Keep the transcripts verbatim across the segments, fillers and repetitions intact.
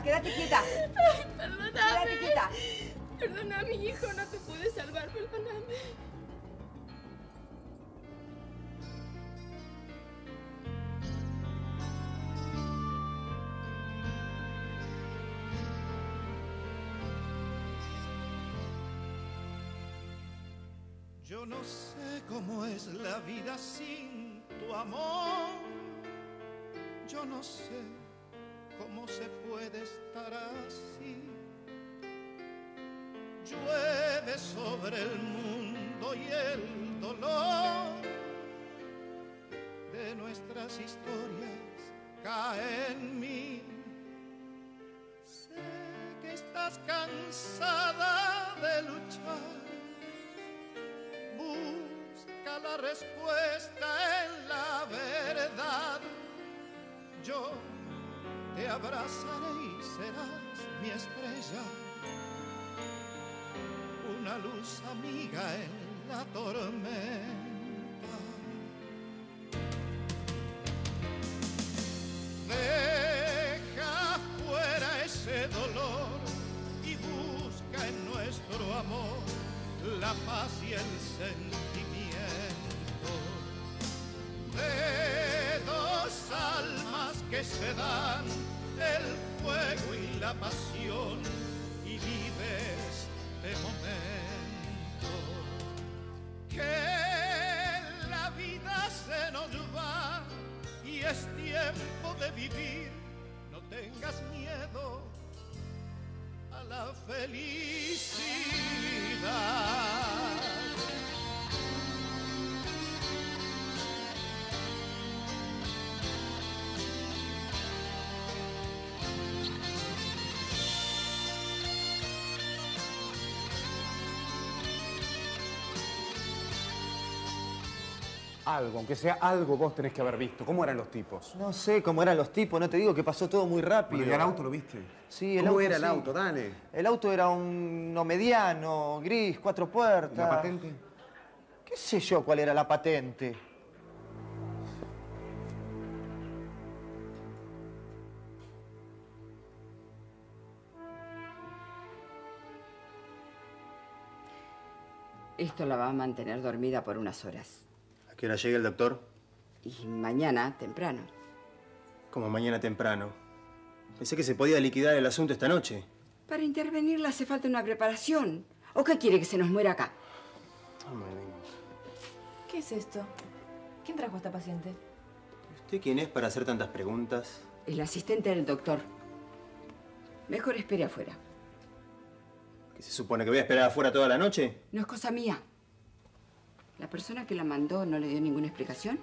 quieta, quédate quieta. Ay, perdóname. Quédate quieta. Perdóname, hijo, no te pude salvar, perdóname. Yo no sé cómo es la vida sin tu amor. Yo no sé cómo se puede estar así. Llueve sobre el mundo y el dolor de nuestras historias cae en mí. Sé que estás cansada de luchar. Busca la respuesta en la verdad. Yo te abrazaré y serás mi estrella, una luz amiga en la tormenta. Deja fuera ese dolor y busca en nuestro amor la paz y el sentimiento de dos almas que se dan el fuego y la pasión y vives de momento. Que la vida se nos va y es tiempo de vivir. No tengas miedo a la felicidad. Algo, aunque sea algo, vos tenés que haber visto. ¿Cómo eran los tipos? No sé cómo eran los tipos, no te digo que pasó todo muy rápido. Bueno, ¿y el auto lo viste? Sí, el ¿Cómo auto, era el sí. auto? Dale. El auto era un no mediano, gris, cuatro puertas. ¿Y la patente? ¿Qué sé yo cuál era la patente? Esto la va a mantener dormida por unas horas. ¿A qué hora llega el doctor? Y mañana, temprano. Como mañana temprano. Pensé que se podía liquidar el asunto esta noche. Para intervenir le hace falta una preparación. ¿O qué quiere, que se nos muera acá? No me vengas. ¿Qué es esto? ¿Quién trajo a esta paciente? ¿Usted quién es para hacer tantas preguntas? El asistente del doctor. Mejor espere afuera. ¿Que se supone que voy a esperar afuera toda la noche? No es cosa mía. ¿La persona que la mandó no le dio ninguna explicación?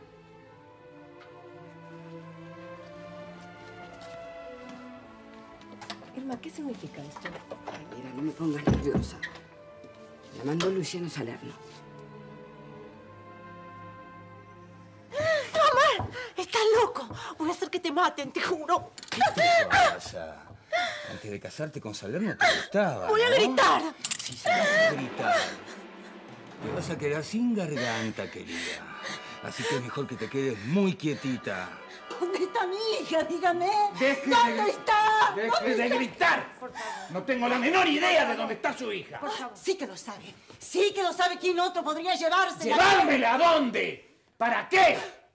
Irma, ¿qué significa esto? Ay, mira, no me pongas nerviosa. La mandó Luciano Salerno. ¡Mamá! ¡Estás loco! Voy a hacer que te maten, te juro. ¿Qué te pasa? Antes de casarte con Salerno te gustaba, ¡Voy a ¿no? gritar! Si se vas a gritar, te vas a quedar sin garganta, querida. Así que es mejor que te quedes muy quietita. ¿Dónde está mi hija? Dígame. Deje ¿Dónde de, está? Deje ¿Dónde de está? gritar. Por favor. No tengo la menor idea de dónde está su hija. Por favor. Sí que lo sabe. Sí que lo sabe. ¿Quién otro podría llevársela? ¿Llevármela a dónde? ¿Para qué?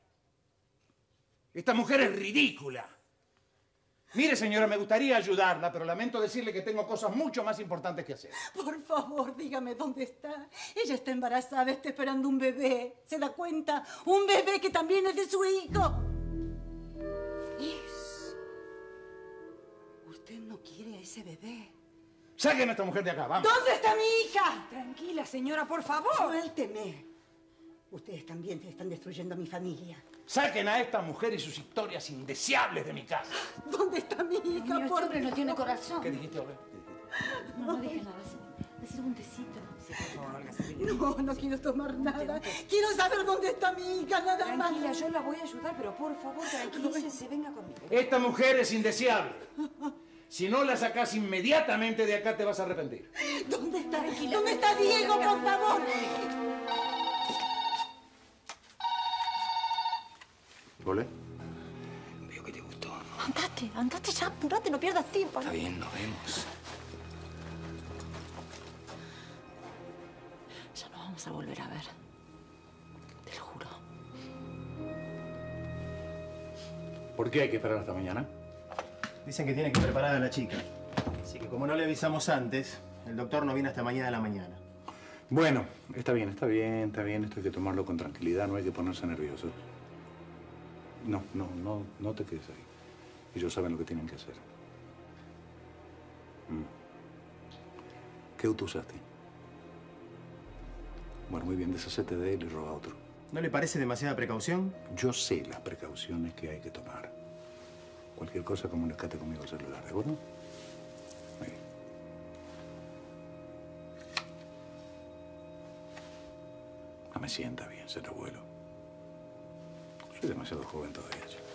Esta mujer es ridícula. Mire, señora, me gustaría ayudarla, pero lamento decirle que tengo cosas mucho más importantes que hacer. Por favor, dígame dónde está. Ella está embarazada, está esperando un bebé. ¿Se da cuenta? Un bebé que también es de su hijo. Liz, usted no quiere a ese bebé. Sáquenme a esta mujer de acá, vamos. ¿Dónde está mi hija? Tranquila, señora, por favor. Suélteme. Ustedes también están destruyendo a mi familia. Saquen a esta mujer y sus historias indeseables de mi casa. ¿Dónde está mi hija? Mío, Por este hombre no tiene corazón. ¿Qué dijiste, Olga? No, no dije nada. Decir un tecito. Sí, por favor, Olga. No, no quiero tomar nada. Quiero saber dónde está mi hija, nada más. Tranquila, yo la voy a ayudar, pero por favor, tranquilícese, venga conmigo. Esta mujer es indeseable. Si no la sacas inmediatamente de acá, te vas a arrepentir. ¿Dónde está? ¿Dónde está Diego, por favor? ¿Volé? Veo que te gustó. Andate. andate, andate ya, apurate, no pierdas tiempo. Está bien, nos vemos. Ya nos vamos a volver a ver. Te lo juro. ¿Por qué hay que esperar hasta mañana? Dicen que tiene que preparar a la chica. Así que como no le avisamos antes, el doctor no viene hasta mañana de la mañana. Bueno, está bien, está bien, está bien. Esto hay que tomarlo con tranquilidad, no hay que ponerse nervioso. No, no, no, no te quedes ahí. Ellos saben lo que tienen que hacer. Mm. ¿Qué auto usaste? Bueno, muy bien, deshacete de él y roba otro. ¿No le parece demasiada precaución? Yo sé las precauciones que hay que tomar. Cualquier cosa, comunícate conmigo al celular, ¿de acuerdo? Muy bien. No me sienta bien ser abuelo. Soy demasiado joven todavía, chico.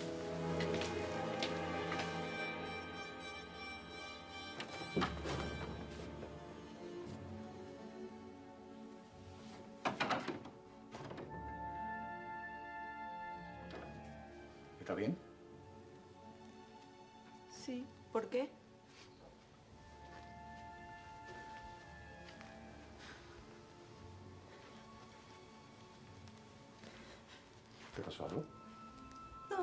¿Está bien? Sí, ¿por qué? ¿Te pasó algo? No.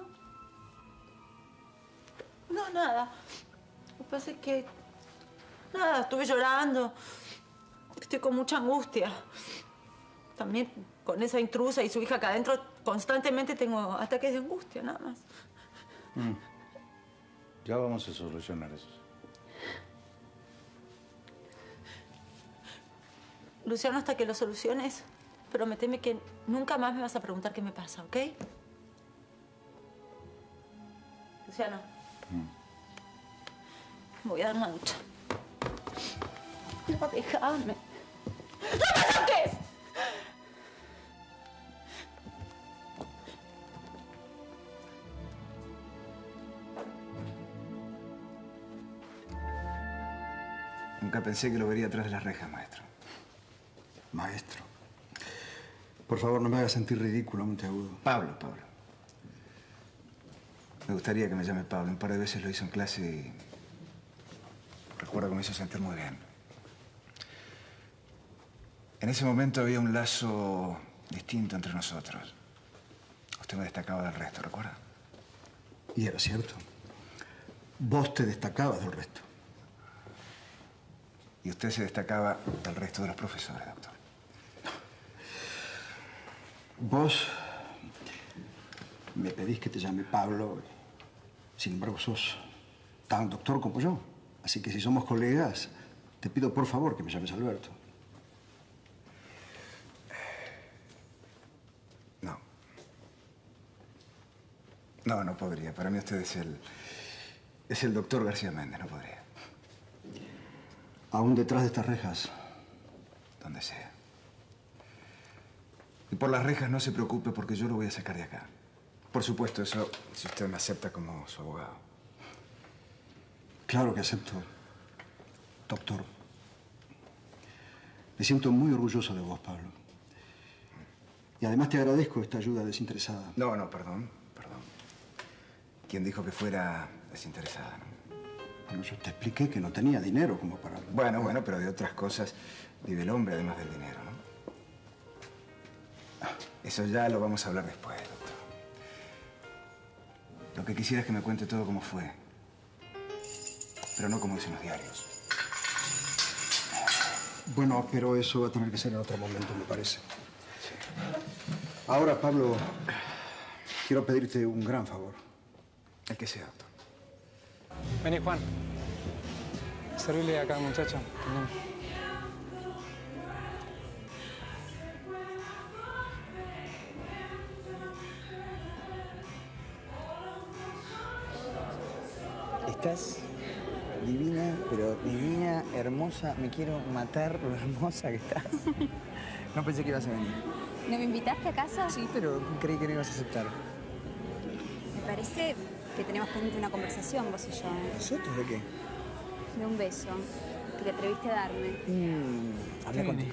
No, nada. Lo que pasa es que... Nada, estuve llorando. Estoy con mucha angustia. También con esa intrusa y su hija acá adentro, constantemente tengo ataques de angustia, nada más. Mm. Ya vamos a solucionar eso. Luciano, hasta que lo soluciones, prométeme que nunca más me vas a preguntar qué me pasa, ¿ok? Luciano. Mm. Me voy a dar una ducha. No, déjame. ¡No me toques! Nunca pensé que lo vería atrás de las rejas, maestro. Maestro. Por favor, no me hagas sentir ridículo, Monteagudo. Pablo, Pablo. Me gustaría que me llame Pablo. Un par de veces lo hizo en clase y... recuerdo que me hizo sentir muy bien. En ese momento había un lazo distinto entre nosotros. Usted me destacaba del resto, ¿recuerda? Y era cierto. Vos te destacabas del resto. Y usted se destacaba del resto de los profesores, doctor. Vos me pedís que te llame Pablo. Sin embargo, sos tan doctor como yo. Así que si somos colegas, te pido por favor que me llames Alberto. No. No, no podría. Para mí usted es el... es el doctor García Méndez. No podría. Aún detrás de estas rejas. Donde sea. Y por las rejas no se preocupe porque yo lo voy a sacar de acá. Por supuesto, eso si usted me acepta como su abogado. Claro que acepto, doctor. Me siento muy orgulloso de vos, Pablo. Y además te agradezco esta ayuda desinteresada. No, no, perdón, perdón. ¿Quién dijo que fuera desinteresada, no? Bueno, yo te expliqué que no tenía dinero como para... Bueno, bueno, pero de otras cosas vive el hombre además del dinero, ¿no? Eso ya lo vamos a hablar después, doctor. Lo que quisiera es que me cuente todo cómo fue. Pero no como dicen los diarios. Bueno, pero eso va a tener que ser en otro momento, me parece. Ahora, Pablo, quiero pedirte un gran favor. El que sea, doctor. Vení, Juan. Servirle acá al muchacho. Estás divina, pero divina, hermosa. Me quiero matar lo hermosa que estás. No pensé que ibas a venir. ¿No me invitaste a casa? Sí, pero creí que no ibas a aceptar. Me parece que tenemos pendiente una conversación, vos y yo. ¿eh? ¿Nosotros de qué? De un beso que te atreviste a darme. Mm, habla contigo.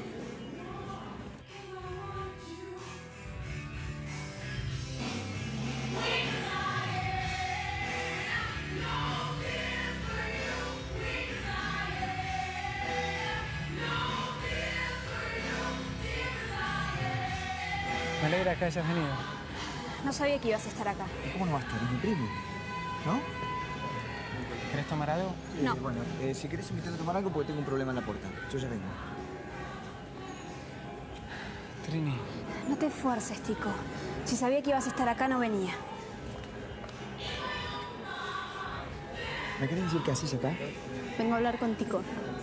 Me alegra que hayas venido. No sabía que ibas a estar acá. ¿Cómo no va a estar? Es mi primo, ¿no? ¿Querés tomar algo? No. Eh, bueno, eh, si querés invitar a tomar algo porque tengo un problema en la puerta. Yo ya vengo. Trini. No te esfuerces, Tico. Si sabía que ibas a estar acá, no venía. ¿Me querés decir qué haces acá? Vengo a hablar con Tico.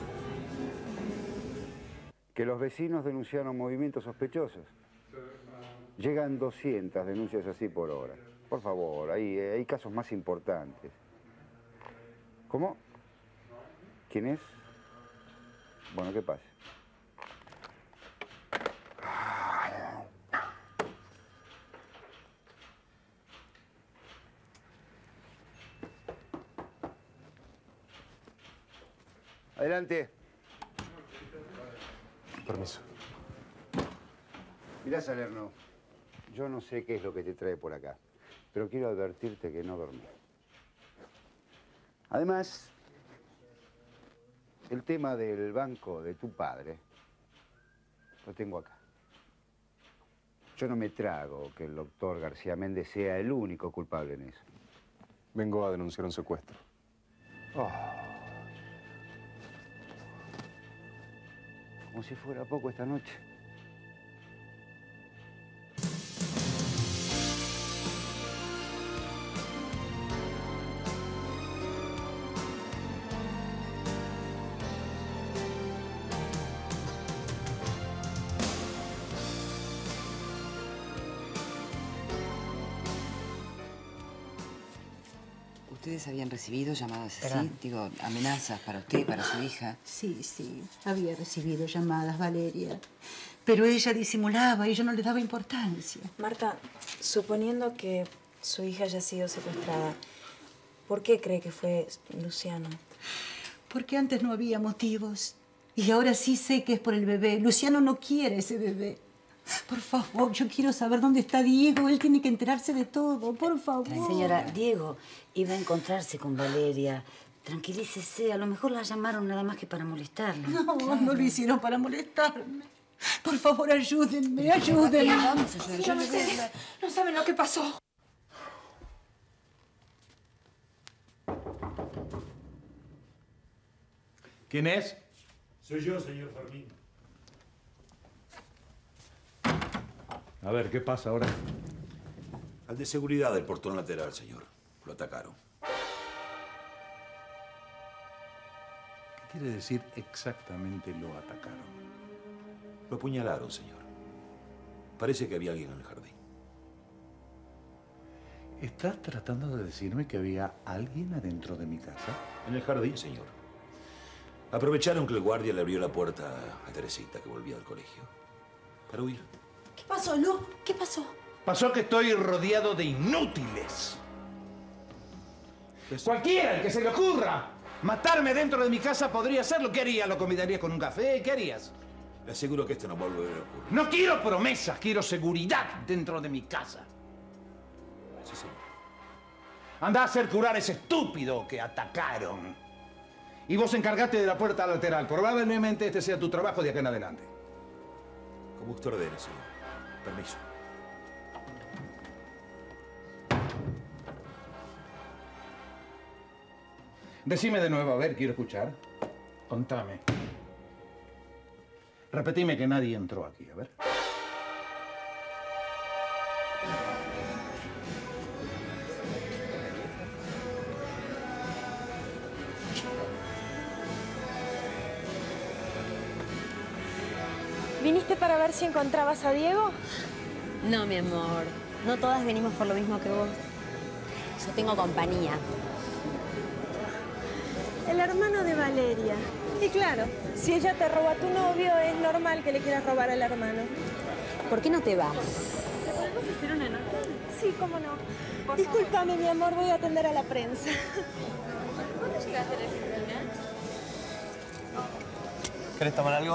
Que los vecinos denunciaron movimientos sospechosos. Llegan doscientas denuncias así por hora. Por favor, hay, hay casos más importantes. ¿Cómo? ¿Quién es? Bueno, ¿qué pasa? Adelante. Permiso. Mirá, Salerno, yo no sé qué es lo que te trae por acá, pero quiero advertirte que no dormí. Además, el tema del banco de tu padre lo tengo acá. Yo no me trago que el doctor García Méndez sea el único culpable en eso. Vengo a denunciar un secuestro. Oh. Como si fuera poco esta noche. ¿Ustedes habían recibido llamadas así? Digo, amenazas para usted, para su hija. Sí, sí, había recibido llamadas, Valeria. Pero ella disimulaba y yo no le daba importancia. Marta, suponiendo que su hija haya sido secuestrada, ¿por qué cree que fue Luciano? Porque antes no había motivos. Y ahora sí sé que es por el bebé. Luciano no quiere ese bebé. Por favor, yo quiero saber dónde está Diego. Él tiene que enterarse de todo, por favor. Señora, Diego iba a encontrarse con Valeria. Tranquilícese, a lo mejor la llamaron nada más que para molestarla. No, claro. No lo hicieron para molestarme. Por favor, ayúdenme, ayúdenme. Vamos a ayudar. Yo no sé, no saben lo que pasó. ¿Quién es? Soy yo, señor Fermín. A ver, ¿qué pasa ahora? Al de seguridad del portón lateral, señor. Lo atacaron. ¿Qué quiere decir exactamente lo atacaron? Lo apuñalaron, señor. Parece que había alguien en el jardín. ¿Estás tratando de decirme que había alguien adentro de mi casa? En el jardín, señor. Aprovecharon que el guardia le abrió la puerta a Teresita, que volvía al colegio, para huir. ¿Qué pasó, Lu? ¿Qué pasó? Pasó que estoy rodeado de inútiles. Cualquiera, el que se le ocurra matarme dentro de mi casa podría hacerlo. ¿Qué harías? ¿Lo convidarías con un café? ¿Qué harías? Le aseguro que esto no va a volver a ocurrir. No quiero promesas, quiero seguridad dentro de mi casa. Sí, señor. Andá a hacer curar a ese estúpido que atacaron. Y vos encargaste de la puerta lateral. Probablemente este sea tu trabajo de acá en adelante. Como usted ordene, señor. Permiso. Decime de nuevo, a ver, quiero escuchar. Contame. Repetime que nadie entró aquí, a ver. ¿Viniste para ver si encontrabas a Diego? No, mi amor. No todas venimos por lo mismo que vos. Yo tengo compañía. El hermano de Valeria. Y claro, si ella te roba a tu novio, es normal que le quieras robar al hermano. ¿Por qué no te vas? ¿Podemos hacer una nota? Sí, cómo no. Por Discúlpame, mi amor, voy a atender a la prensa. ¿Cuándo llegaste a la Argentina? ¿Querés tomar algo?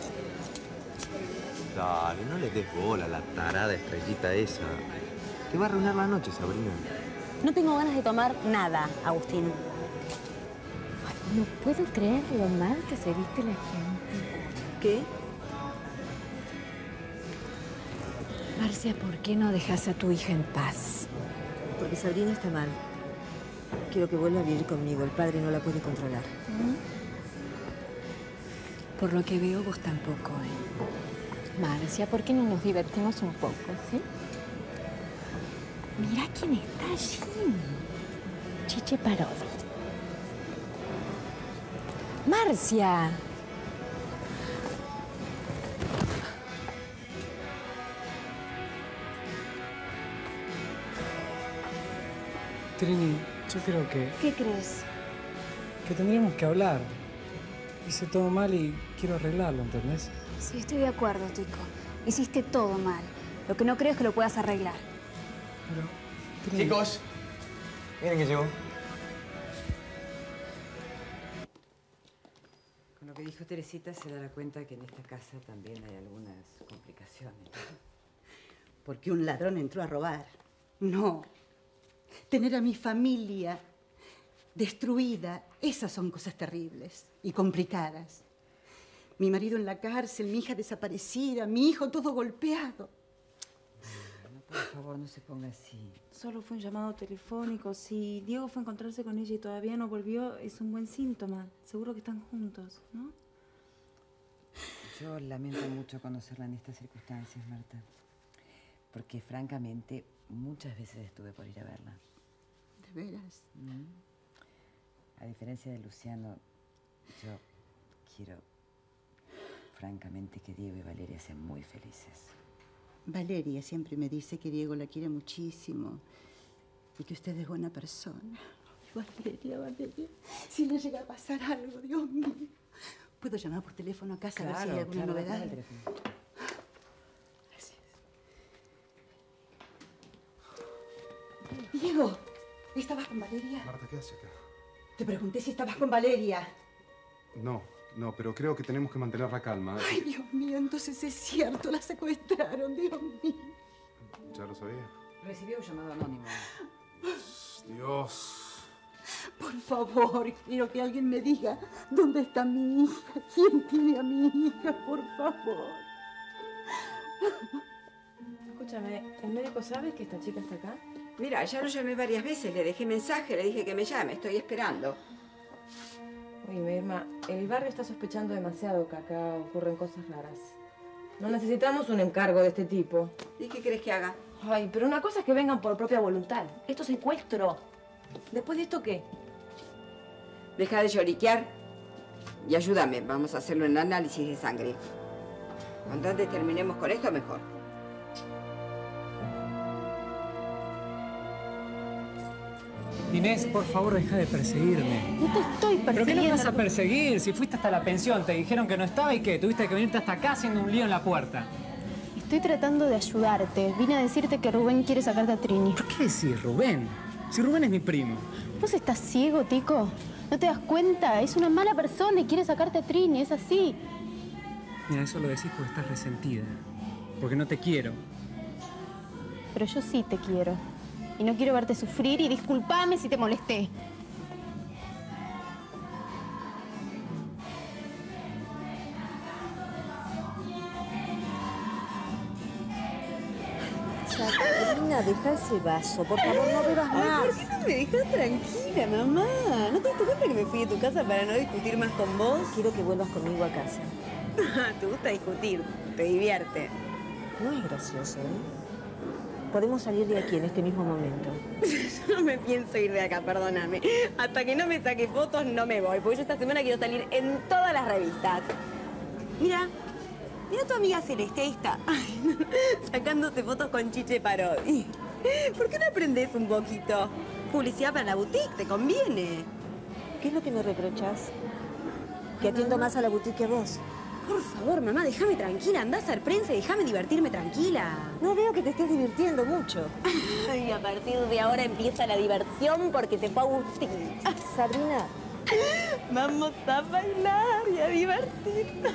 Dale, no le des bola a la tarada estrellita esa. Te va a arruinar la noche, Sabrina. No tengo ganas de tomar nada, Agustín. No puedo creer lo mal que se viste la gente. ¿Qué? Marcia, ¿por qué no dejas a tu hija en paz? Porque Sabrina está mal. Quiero que vuelva a vivir conmigo. El padre no la puede controlar. Por lo que veo, vos tampoco, ¿eh? Marcia, ¿por qué no nos divertimos un poco, sí? Mira quién está allí. Chiche Parodi. Marcia. Trini, yo creo que, ¿Qué crees? que tendríamos que hablar. Hice todo mal y quiero arreglarlo, ¿entendés? Sí, estoy de acuerdo, Tico. Hiciste todo mal. Lo que no creo es que lo puedas arreglar. Trini. Chicos, miren que llegó. Con lo que dijo Teresita se dará cuenta que en esta casa también hay algunas complicaciones. Porque un ladrón entró a robar. No. Tener a mi familia destruida, esas son cosas terribles y complicadas. Mi marido en la cárcel, mi hija desaparecida, mi hijo todo golpeado. No, por favor, no se ponga así. Solo fue un llamado telefónico. Si Diego fue a encontrarse con ella y todavía no volvió, es un buen síntoma. Seguro que están juntos, ¿no? Yo lamento mucho conocerla en estas circunstancias, Marta. Porque, francamente, muchas veces estuve por ir a verla. ¿De veras? Mm. A diferencia de Luciano, yo quiero, francamente, que Diego y Valeria sean muy felices. Valeria siempre me dice que Diego la quiere muchísimo y que usted es buena persona. Valeria, Valeria, si le llega a pasar algo, Dios mío. ¿Puedo llamar por teléfono a casa a ver si hay alguna claro, novedad? dame el teléfono. Diego, ¿estabas con Valeria? Marta, ¿qué hace acá? Te pregunté si estabas con Valeria. No, no, pero creo que tenemos que mantener la calma. Ay, Dios mío, entonces es cierto, la secuestraron, Dios mío. Ya lo sabía. Recibió un llamado anónimo. Dios. Por favor, quiero que alguien me diga dónde está mi hija. ¿Quién tiene a mi hija? Por favor. Escúchame, ¿el médico sabe que esta chica está acá? Mira, ya lo llamé varias veces, le dejé mensaje, le dije que me llame, estoy esperando. Oye, Irma, el barrio está sospechando demasiado que acá ocurren cosas raras. No necesitamos un encargo de este tipo. ¿Y qué crees que haga? Ay, pero una cosa es que vengan por propia voluntad. Esto es secuestro. ¿Después de esto qué? Deja de lloriquear y ayúdame. Vamos a hacerlo en análisis de sangre. Cuanto antes terminemos con esto, mejor. Inés, por favor, deja de perseguirme. No te estoy persiguiendo. ¿Pero qué no me vas a perseguir? Si fuiste hasta la pensión, te dijeron que no estaba y ¿qué? Tuviste que venirte hasta acá haciendo un lío en la puerta. Estoy tratando de ayudarte. Vine a decirte que Rubén quiere sacarte a Trini. ¿Por qué decís Rubén? Si Rubén es mi primo. ¿Vos estás ciego, Tico? ¿No te das cuenta? Es una mala persona y quiere sacarte a Trini. Es así. Mira, eso lo decís porque estás resentida. Porque no te quiero. Pero yo sí te quiero. Y no quiero verte sufrir y discúlpame si te molesté. Sabrina, deja ese vaso. Por favor, no bebas más. ¿Por qué no me dejas tranquila, mamá? ¿No te diste cuenta que me fui de tu casa para no discutir más con vos? Quiero que vuelvas conmigo a casa. Te gusta discutir, te divierte. No es gracioso, ¿eh? Podemos salir de aquí en este mismo momento. Yo no me pienso ir de acá, perdóname. Hasta que no me saque fotos no me voy, porque yo esta semana quiero salir en todas las revistas. Mira, mira a tu amiga Celeste, ahí está. Ay, sacándose fotos con Chiche Parodi. ¿Por qué no aprendes un poquito? Publicidad para la boutique, te conviene. ¿Qué es lo que me reprochas? Que atiendo más a la boutique que vos. Por favor, mamá, déjame tranquila. Andá a hacer prensa y déjame divertirme tranquila. No veo que te estés divirtiendo mucho. Y a partir de ahora empieza la diversión porque te fue Agustín. Sabrina. Vamos a bailar y a divertirnos.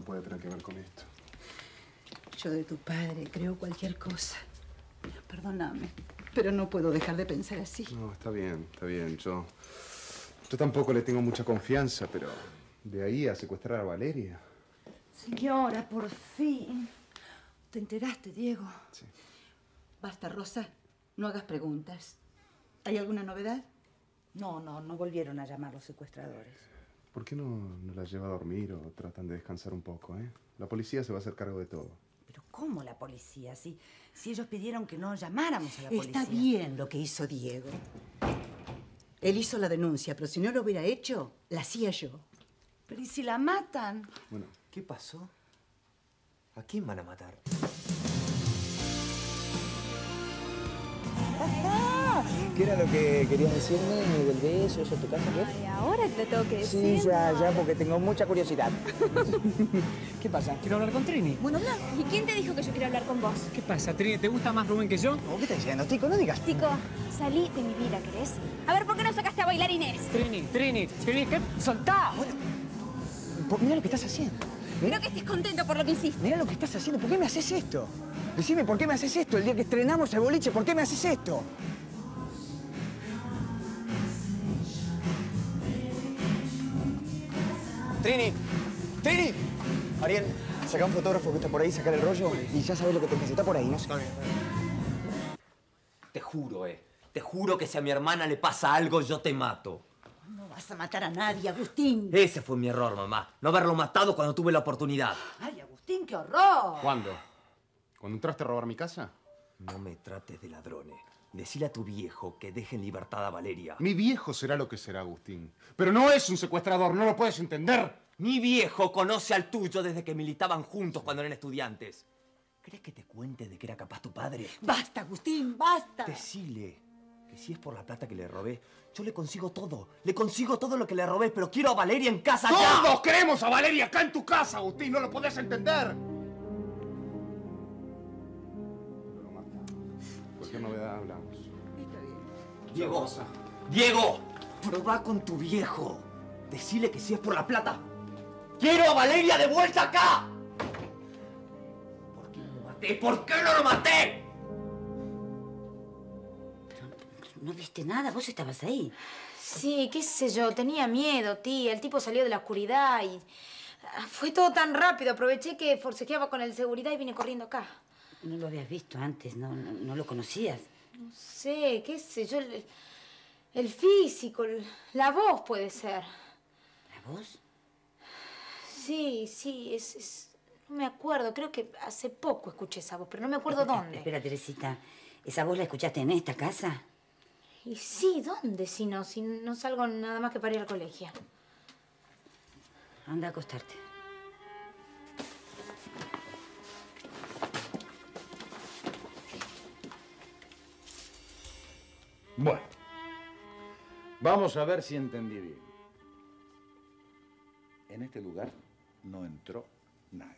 puede tener que ver con esto. Yo de tu padre creo cualquier cosa. Perdóname, pero no puedo dejar de pensar así. No, está bien, está bien. Yo, yo tampoco le tengo mucha confianza, pero de ahí a secuestrar a Valeria. Señora, por fin. ¿Te enteraste, Diego? Sí. Basta, Rosa. No hagas preguntas. ¿Hay alguna novedad? No, no, no volvieron a llamar los secuestradores. ¿Por qué no, no la lleva a dormir o tratan de descansar un poco, eh? La policía se va a hacer cargo de todo. ¿Pero cómo la policía? Si, si ellos pidieron que no llamáramos a la policía. Está bien lo que hizo Diego. Él hizo la denuncia, pero si no lo hubiera hecho, la hacía yo. Pero ¿y si la matan? Bueno. ¿Qué pasó? ¿A quién van a matar? ¿Qué era lo que querías decirme del beso, eso, tu casa, qué? Ay, ahora te lo tengo que decir. Sí, ya, ya, porque tengo mucha curiosidad. ¿Qué pasa? Quiero hablar con Trini. Bueno, habla. ¿Y quién te dijo que yo quiero hablar con vos? ¿Qué pasa, Trini? ¿Te gusta más Rubén que yo? ¿Qué estás diciendo, Tico? No digas. Tico, salí de mi vida, ¿querés? A ver, ¿por qué no sacaste a bailar Inés? Trini, Trini, Trini, ¿qué? ¡Soltá! Bueno, mira lo que estás haciendo. Creo que estés contento por lo que hiciste. Mira lo que estás haciendo. ¿Por qué me haces esto? Decime, ¿por qué me haces esto? El día que estrenamos el boliche, ¿por qué me haces esto? Trini, Trini. Ariel, saca un fotógrafo que está por ahí, sacar el rollo y ya sabes lo que te necesita por ahí, ¿no? Está bien. Te juro, eh. Te juro que si a mi hermana le pasa algo, yo te mato. No vas a matar a nadie, Agustín. Ese fue mi error, mamá. No haberlo matado cuando tuve la oportunidad. Ay, Agustín, qué horror. ¿Cuándo? ¿Cuando entraste a robar mi casa? No me trates de ladrones. Decile a tu viejo que deje en libertad a Valeria. Mi viejo será lo que será, Agustín. Pero no es un secuestrador, no lo puedes entender. Mi viejo conoce al tuyo desde que militaban juntos cuando eran estudiantes. ¿Crees que te cuente de que era capaz tu padre? Basta, Agustín, basta. Decile que si es por la plata que le robé, yo le consigo todo. Le consigo todo lo que le robé, pero quiero a Valeria en casa ya. ¡Todos queremos a Valeria acá en tu casa, Agustín! ¡No lo podés entender! Cualquier novedad hablamos. Diego, Diego, probá con tu viejo. Decile que si es por la plata. ¡Quiero a Valeria de vuelta acá! ¿Por qué no lo maté? ¿Por qué no lo maté? No viste nada, vos estabas ahí. Sí, qué sé yo, tenía miedo, tía. El tipo salió de la oscuridad y... Fue todo tan rápido. Aproveché que forcejeaba con el seguridad y vine corriendo acá. No lo habías visto antes, no, no, no lo conocías. No sé, qué sé yo, el, el físico, el- la voz puede ser. ¿La voz? Sí, sí, es, es... No me acuerdo, creo que hace poco escuché esa voz, pero no me acuerdo dónde. Espera, Teresita, ¿esa voz la escuchaste en esta casa? Y sí, ¿dónde si no? Si no salgo nada más que para ir al colegio. Anda a acostarte. Bueno, vamos a ver si entendí bien. En este lugar no entró nadie.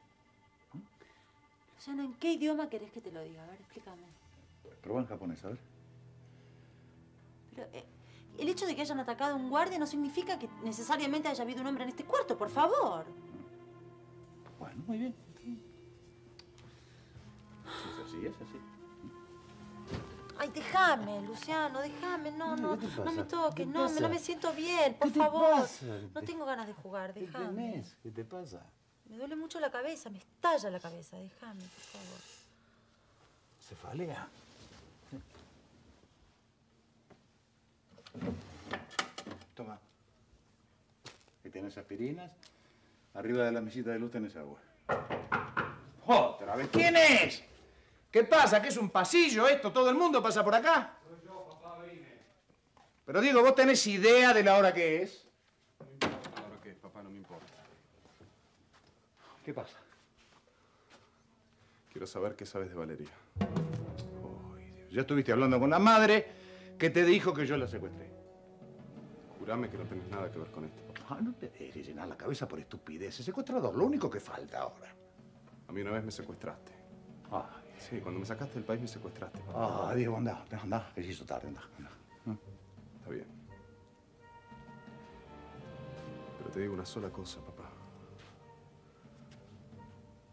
Luciano, ¿en qué idioma querés que te lo diga? A ver, explícame. Probá en japonés, a ver. Pero eh, el hecho de que hayan atacado a un guardia no significa que necesariamente haya habido un hombre en este cuarto, por favor. Bueno, muy bien. Si es así, es así. Ay, déjame, Luciano, déjame. No, no, ¿Qué te no pasa? me toques, ¿Qué no, pasa? me- no me siento bien, por ¿Qué te favor. pasa? No tengo ganas de jugar, ¿Qué déjame. tenés? ¿Qué te pasa? Me duele mucho la cabeza, me estalla la cabeza, déjame, por favor. Cefalea. Toma. Ahí tenés aspirinas. Arriba de la mesita de luz tenés agua. Otra vez. ¿Quién es? ¿Qué pasa? ¿Qué es un pasillo esto? ¿Todo el mundo pasa por acá? Soy yo, papá, vine. Pero digo, ¿vos tenés idea de la hora que es? Ahora qué, papá, no me importa. ¿Qué pasa? Quiero saber qué sabes de Valeria. Ya estuviste hablando con la madre que te dijo que yo la secuestré. Jurame que no tenés nada que ver con esto. Ah, no te dejes llenar la cabeza por estupideces. Secuestrador, lo único que falta ahora. A mí una vez me secuestraste. Ah, sí, cuando me sacaste del país me secuestraste, papá. Ah, Diego, anda, anda, que se hizo tarde, anda, anda. Está bien. Pero te digo una sola cosa, papá.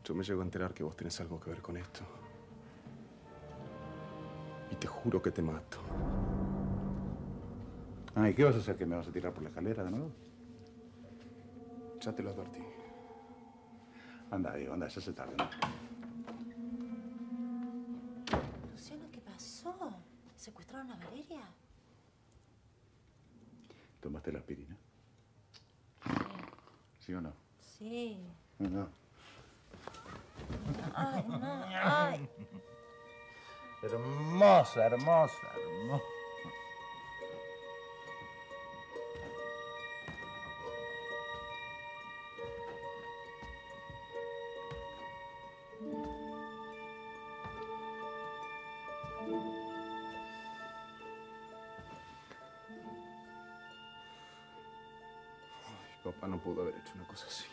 Yo me llego a enterar que vos tenés algo que ver con esto. Y te juro que te mato. Ah, ¿y qué vas a hacer? ¿Que me vas a tirar por la escalera de nuevo? Ya te lo advertí. Anda, Diego, anda, ya se tarda, ¿no? Luciano, ¿qué pasó? ¿Secuestraron a Valeria? ¿Tomaste la aspirina? ¿Sí o no? Sí. No. Ay, no, ay. Hermosa, hermosa, hermosa. Papá no pudo haber hecho una cosa así.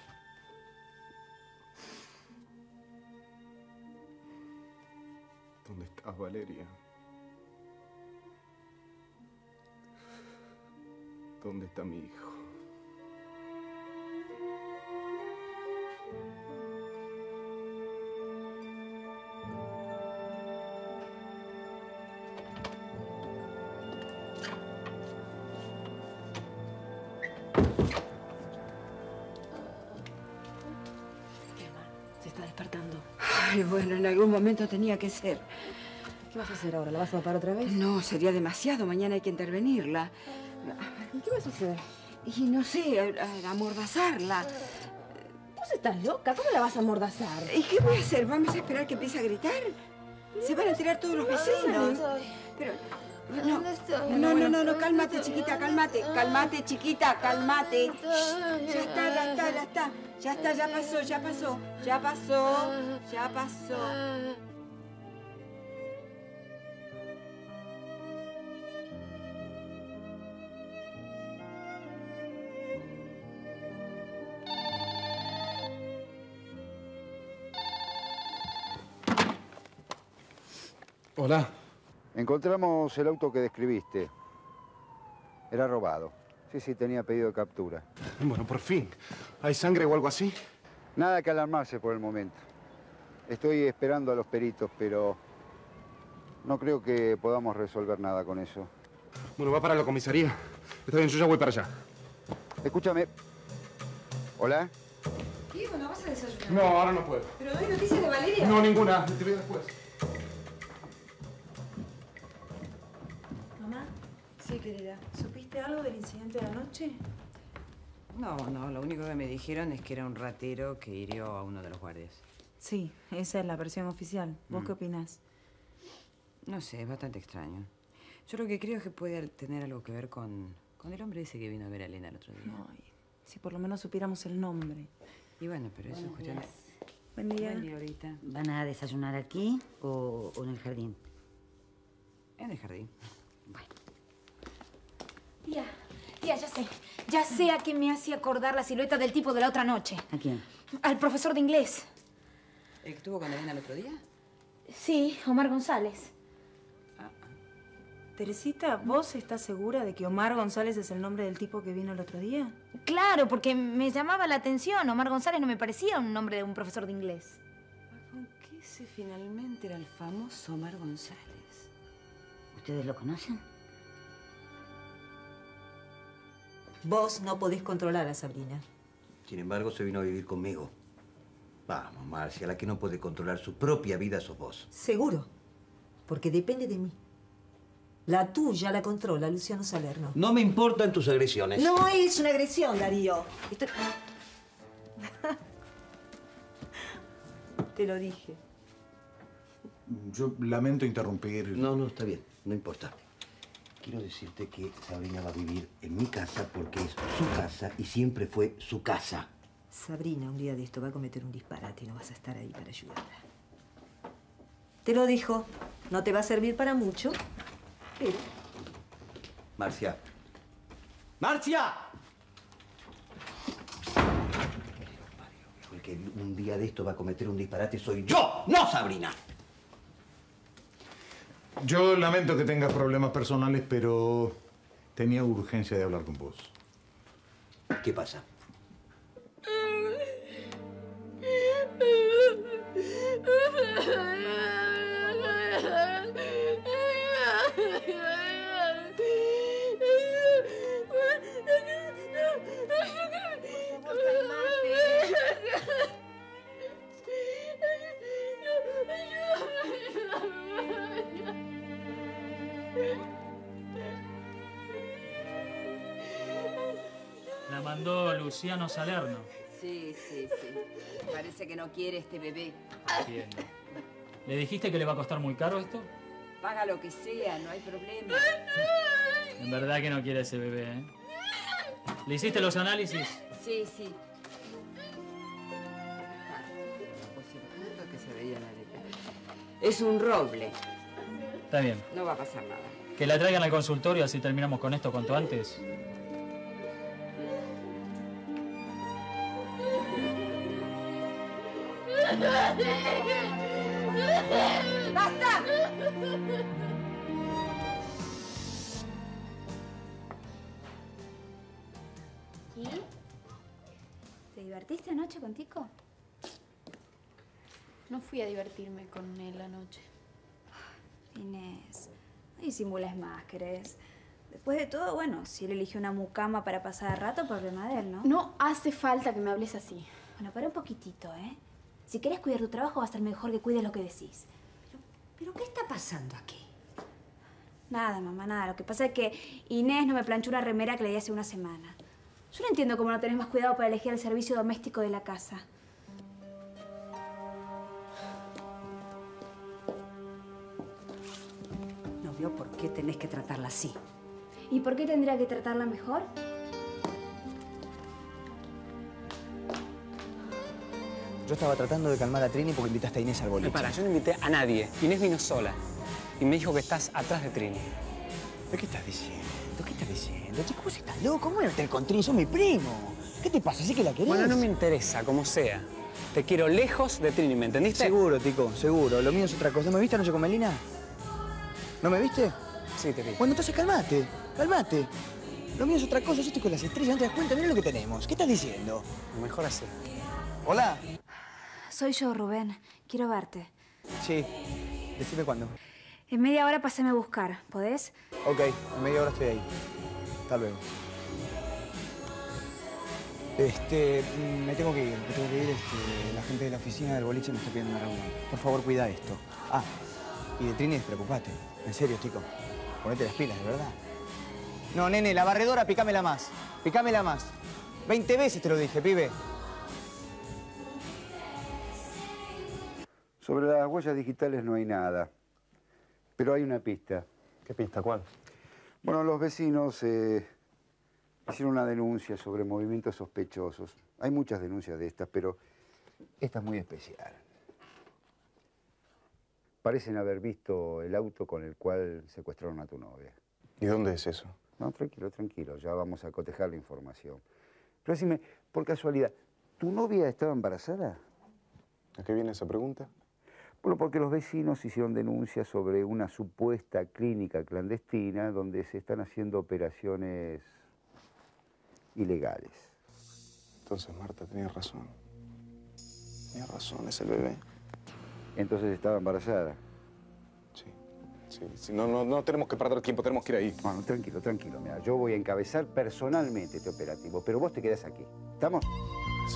¿Dónde estás, Valeria? ¿Dónde está mi hijo? Se está despertando. Ay, bueno, en algún momento tenía que ser. ¿Qué vas a hacer ahora? ¿La vas a tapar otra vez? No, sería demasiado. Mañana hay que intervenirla. ¿Y qué vas a hacer? Y no sé, a- a- amordazarla. ¿Vos estás loca? ¿Cómo la vas a amordazar? ¿Y qué voy a hacer? ¿Vamos a esperar que empiece a gritar? Se van a enterar todos los vecinos. Pero... No, no, no, no, no, cálmate, chiquita, cálmate. Cálmate, chiquita, cálmate. Shh, ya está, ya está, ya está. Ya está, ya pasó, ya pasó. Ya pasó, ya pasó. Hola. Encontramos el auto que describiste. Era robado. Sí, sí, tenía pedido de captura. Bueno, por fin. ¿Hay sangre o algo así? Nada que alarmarse por el momento. Estoy esperando a los peritos, pero no creo que podamos resolver nada con eso. Bueno, va para la comisaría. Está bien, yo ya voy para allá. Escúchame. ¿Hola? Diego, ¿no vas a desayunar? No, ahora no puedo. ¿Pero no hay noticias de Valeria? No, ninguna. Te veo después. Mamá. Sí, querida. ¿Supiste algo del incidente de anoche? No, no, lo único que me dijeron es que era un ratero que hirió a uno de los guardias. Sí, esa es la versión oficial. ¿Vos Mm. qué opinás? No sé, es bastante extraño. Yo lo que creo es que puede tener algo que ver con, con el hombre ese que vino a ver a Elena el otro día. Ay, si por lo menos supiéramos el nombre. Y bueno, pero eso es cuestión de... Buen día. Buen día, ahorita. ¿Van a desayunar aquí o, o en el jardín? En el jardín. Tía, tía, ya sé. Ya sé a qué me hace acordar la silueta del tipo de la otra noche. ¿A quién? Al profesor de inglés. ¿El que estuvo con Elena el otro día? Sí, Omar González. Teresita, ¿vos estás segura de que Omar González es el nombre del tipo que vino el otro día? Claro, porque me llamaba la atención. Omar González no me parecía un nombre de un profesor de inglés. ¿Con qué ese finalmente era el famoso Omar González? ¿Ustedes lo conocen? Vos no podés controlar a Sabrina. Sin embargo, se vino a vivir conmigo. Vamos, Marcia, la que no puede controlar su propia vida sos vos. Seguro. Porque depende de mí. La tuya la controla Luciano Salerno. No me importan tus agresiones. No es una agresión, Darío. Esto- Te lo dije. Yo lamento interrumpir. No, no, está bien. No importa. Quiero decirte que Sabrina va a vivir en mi casa porque es su casa y siempre fue su casa. Sabrina, un día de esto va a cometer un disparate y no vas a estar ahí para ayudarla. Te lo dijo. No te va a servir para mucho, pero... Marcia. ¡Marcia! El que un día de esto va a cometer un disparate soy yo, no Sabrina. Yo lamento que tengas problemas personales, pero tenía urgencia de hablar con vos. ¿Qué pasa? La mandó Luciano Salerno. Sí, sí, sí. Parece que no quiere este bebé. Entiendo. ¿Le dijiste que le va a costar muy caro esto? Paga lo que sea, no hay problema. En verdad que no quiere ese bebé, ¿eh? ¿Le hiciste los análisis? Sí, sí. Que se veía la letra. Es un roble. Está bien. No va a pasar nada. Que la traigan al consultorio, así terminamos con esto cuanto antes. ¡Basta! ¿Y? ¿Te divertiste anoche con Tico? No fui a divertirme con él anoche. Inés, no disimules más, ¿querés? Después de todo, bueno, si él eligió una mucama para pasar el rato, problema de él, ¿no? No hace falta que me hables así. Bueno, para un poquitito, ¿eh? Si querés cuidar tu trabajo, va a ser mejor que cuides lo que decís. ¿Pero qué está pasando aquí? Nada, mamá, nada. Lo que pasa es que Inés no me planchó una remera que le di hace una semana. Yo no entiendo cómo no tenés más cuidado para elegir el servicio doméstico de la casa. No veo por qué tenés que tratarla así. ¿Y por qué tendría que tratarla mejor? Yo estaba tratando de calmar a Trini porque invitaste a Inés al boliche. No, para, yo no invité a nadie. Inés vino sola. Y me dijo que estás atrás de Trini. ¿Pero qué estás diciendo? ¿Qué estás diciendo? Chico, vos estás loco. ¿Cómo voy a meter con Trini? Sos mi primo. ¿Qué te pasa? ¿Sí que la querés? Bueno, no me interesa, como sea. Te quiero lejos de Trini, ¿me entendiste? Seguro, Tico, seguro. Lo mío es otra cosa. ¿No me viste anoche con Melina? ¿No me viste? Sí, te vi. Bueno, entonces calmate. Calmate. Lo mío es otra cosa. Yo estoy con las estrellas. ¿No te das cuenta? Mira lo que tenemos. ¿Qué estás diciendo? Mejor así. Hola. Soy yo, Rubén. Quiero verte. Sí. Decime cuándo. En media hora pasame a buscar. ¿Podés? Ok, en media hora estoy ahí. Hasta luego. Este, me tengo que ir, me tengo que ir. Este, la gente de la oficina del boliche me está pidiendo una reunión. Por favor, cuida esto. Ah, y de Trini, despreocupate. En serio, chico. Ponete las pilas, de verdad. No, nene, la barredora, picámela más. Picámela más. Veinte veces te lo dije, pibe. Sobre las huellas digitales no hay nada, pero hay una pista. ¿Qué pista? ¿Cuál? Bueno, los vecinos eh, hicieron una denuncia sobre movimientos sospechosos. Hay muchas denuncias de estas, pero esta es muy especial. Parecen haber visto el auto con el cual secuestraron a tu novia. ¿Y dónde es eso? No, tranquilo, tranquilo, ya vamos a cotejar la información. Pero decime, por casualidad, ¿tu novia estaba embarazada? ¿A qué viene esa pregunta? Bueno, porque los vecinos hicieron denuncias sobre una supuesta clínica clandestina donde se están haciendo operaciones ilegales. Entonces Marta tenía razón. Tenía razón, es el bebé. Entonces estaba embarazada. Sí, sí, sí. No, no, no tenemos que perder tiempo, tenemos que ir ahí. Bueno, tranquilo, tranquilo. Mira, yo voy a encabezar personalmente este operativo, pero vos te quedás aquí. ¿Estamos? Sí.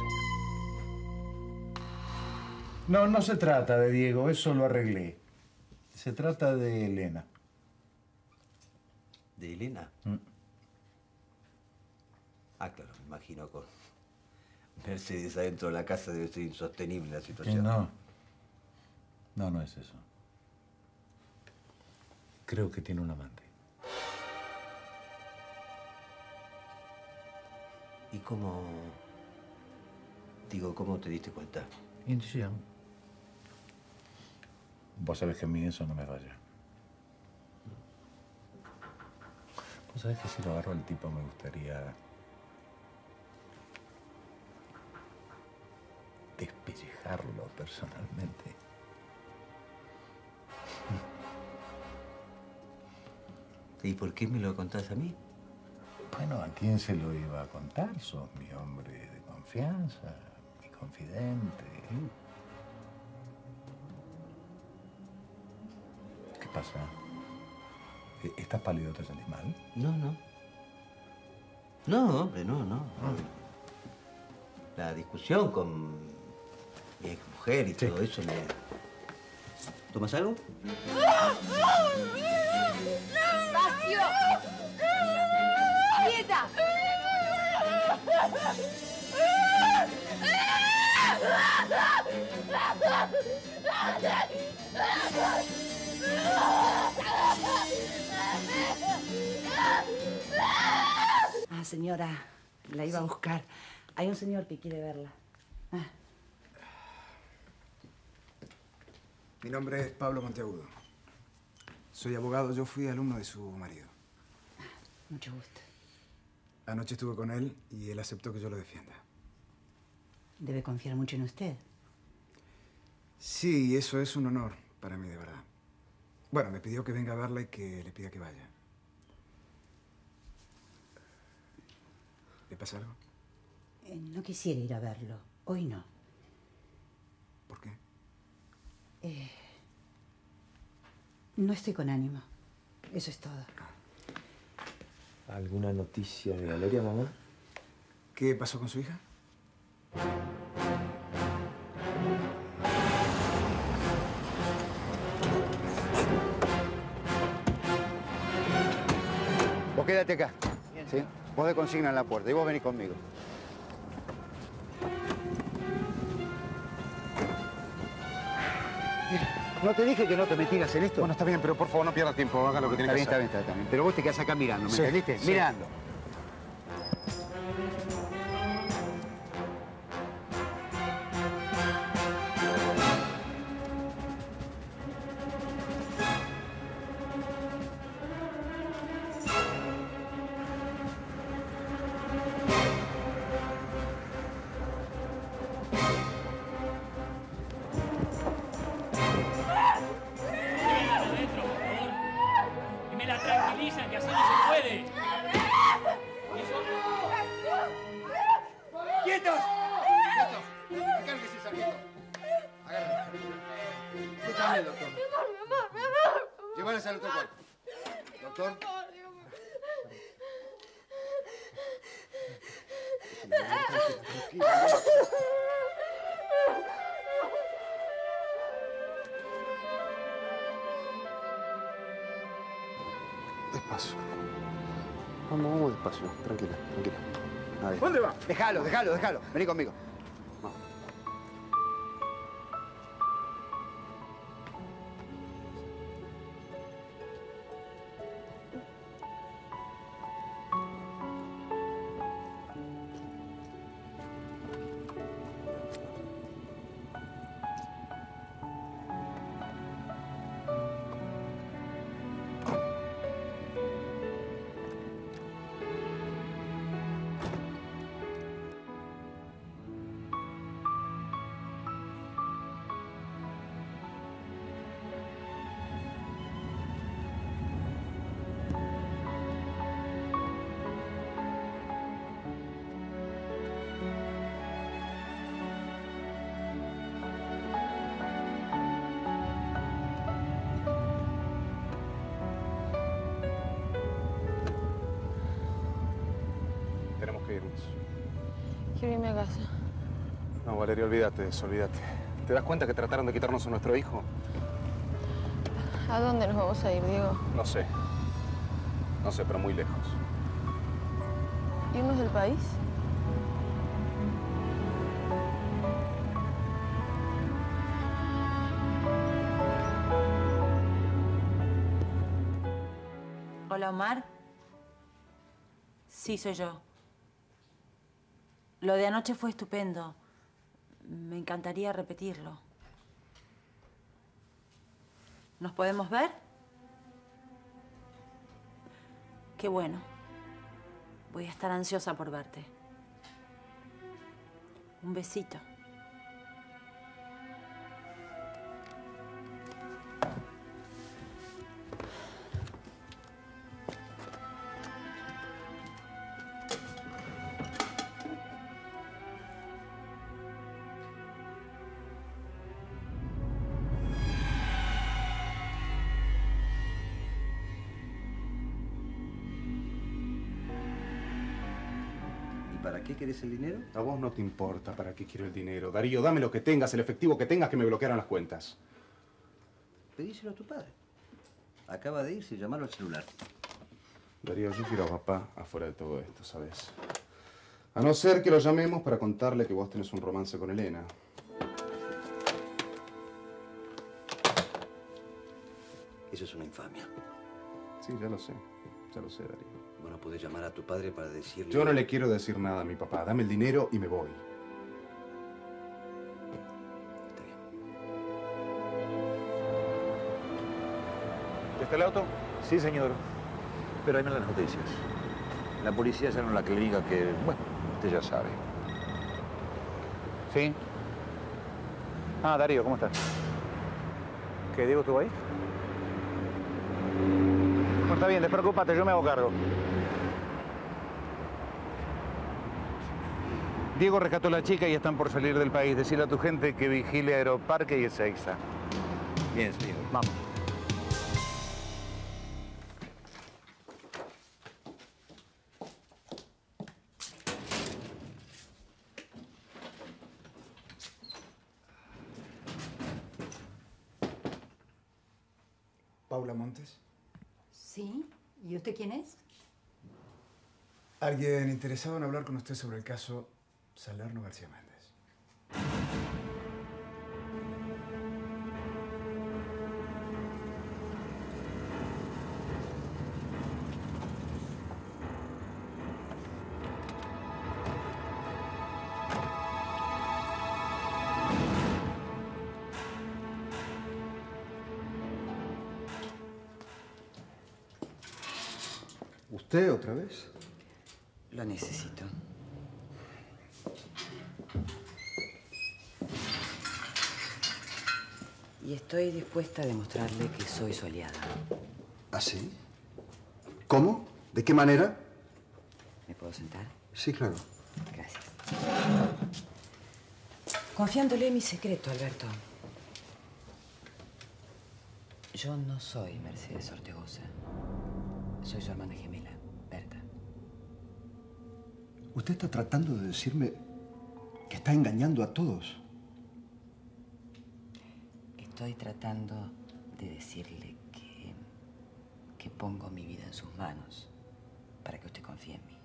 No, no se trata de Diego, eso lo arreglé. Se trata de Elena. ¿De Elena? Mm. Ah, claro, me imagino con Mercedes adentro de la casa debe ser insostenible la Que situación. no. No, no es eso. Creo que tiene un amante. ¿Y cómo...? Digo, ¿cómo te diste cuenta? Intuición. Vos sabés que a mí eso no me falla. Vos sabés que si lo agarro al tipo me gustaría despellejarlo personalmente. ¿Y por qué me lo contás a mí? Bueno, ¿a quién se lo iba a contar? Sos mi hombre de confianza, mi confidente. ¿Qué pasa? ¿Estás pálido? ¿Te sentís mal? No, no. No, hombre, no, no. La discusión con mi exmujer y sí. todo eso me... ¿Tomas algo? ¡Vacío! ¡Quieta! Ah, señora, la iba a buscar. Hay un señor que quiere verla. Ah. Mi nombre es Pablo Monteagudo. Soy abogado, yo fui alumno de su marido. Mucho gusto. Anoche estuve con él y él aceptó que yo lo defienda. Debe confiar mucho en usted. Sí, eso es un honor para mí, de verdad. Bueno, me pidió que venga a verla y que le pida que vaya. ¿Le pasa algo? Eh, no quisiera ir a verlo. Hoy no. ¿Por qué? Eh, no estoy con ánimo. Eso es todo. ¿Alguna noticia de Valeria, mamá? ¿Qué pasó con su hija? Vos quédate acá, ¿sí? Vos de consigna en la puerta y vos venís conmigo. ¿No te dije que no te metieras en esto? Bueno, está bien, pero por favor no pierda tiempo. Haga lo que tiene que Está hacer. bien, está bien, está bien. Pero vos te quedás acá mirando, ¿me Sí, entendiste? sí. Mirando. Tranquilizan, que así no se puede. ¡Quietos! ¡Quietos! Acárguese, sargento. Agárrate. ¿Qué está bien, doctor? Llévalas al otro cuarto. Doctor. Despacio. Vamos, vamos despacio. Tranquila, tranquila. A ver. ¿Dónde va? Déjalo, déjalo, déjalo. Vení conmigo. Vamos. Tenemos que irnos. Quiero irme a casa. No, Valeria, olvídate de eso, olvídate. ¿Te das cuenta que trataron de quitarnos a nuestro hijo? ¿A dónde nos vamos a ir, Diego? No sé. No sé, pero muy lejos. ¿Irnos del país? Hola, Omar. Sí, soy yo. Lo de anoche fue estupendo. Me encantaría repetirlo. ¿Nos podemos ver? Qué bueno. Voy a estar ansiosa por verte. Un besito. para qué querés el dinero? A vos no te importa para qué quiero el dinero. Darío, dame lo que tengas, el efectivo que tengas, que me bloquearan las cuentas. Pedíselo a tu padre. Acaba de irse, llamarlo al celular. Darío, yo quiero a papá afuera de todo esto, ¿sabes? A no ser que lo llamemos para contarle que vos tenés un romance con Elena. Eso es una infamia. Sí, ya lo sé. Ya lo sé, Darío. Bueno, podés llamar a tu padre para decirle... Yo no le quiero decir nada a mi papá. Dame el dinero y me voy. ¿Ya está el auto? Sí, señor. Pero hay malas noticias. La policía ya no la clínica que, bueno, usted ya sabe. ¿Sí? Ah, Darío, ¿cómo estás? ¿Qué, Diego estuvo ahí? Bueno, está bien, despreocúpate, yo me hago cargo. Diego rescató a la chica y están por salir del país. Decirle a tu gente que vigile Aeroparque y Ezeiza. Bien, señor. Vamos. Paula Montes. Sí. ¿Y usted quién es? Alguien interesado en hablar con usted sobre el caso Salerno García Méndez. ¿Usted otra vez? Lo necesito. Y estoy dispuesta a demostrarle que soy su aliada. ¿Ah, sí? ¿Cómo? ¿De qué manera? ¿Me puedo sentar? Sí, claro. Gracias. Confiándole mi secreto, Alberto. Yo no soy Mercedes Ortegoza. Soy su hermana gemela, Berta. Usted está tratando de decirme que está engañando a todos. Estoy tratando de decirle que, que pongo mi vida en sus manos para que usted confíe en mí.